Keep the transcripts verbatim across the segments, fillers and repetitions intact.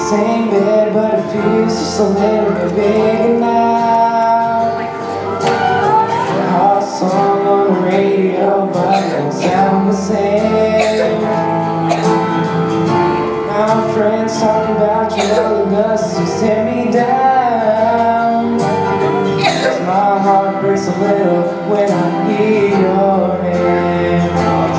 same bed, but it feels just a little bit bigger now. A hot song on the radio, but it don't sound the same. My friends talk about your little dust just tear me down. My heart breaks a little when I hear your name.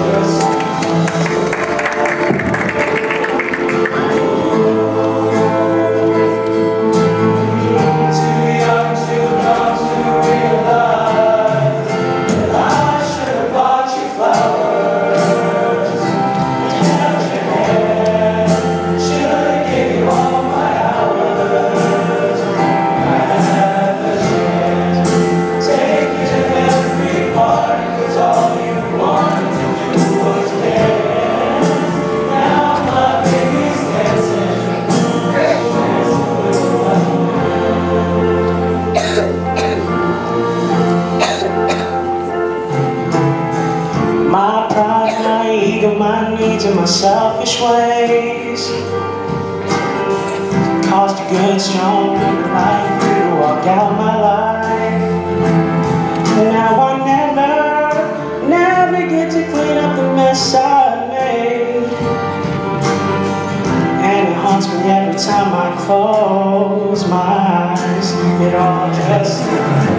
Too young, too young to realize that I should have bought you flowers, held your hand, should have gave you all my hours. I had the chance, take you to every party, 'cause all you wanted to do was dance. Now my baby's dancing, dancing with my My pride, my ego, my needs, and my selfish ways caused a good, strong woman like you to walk out my life. Now I never, never get to clean up the mess I made, and it haunts me every time I close my eyes. It all just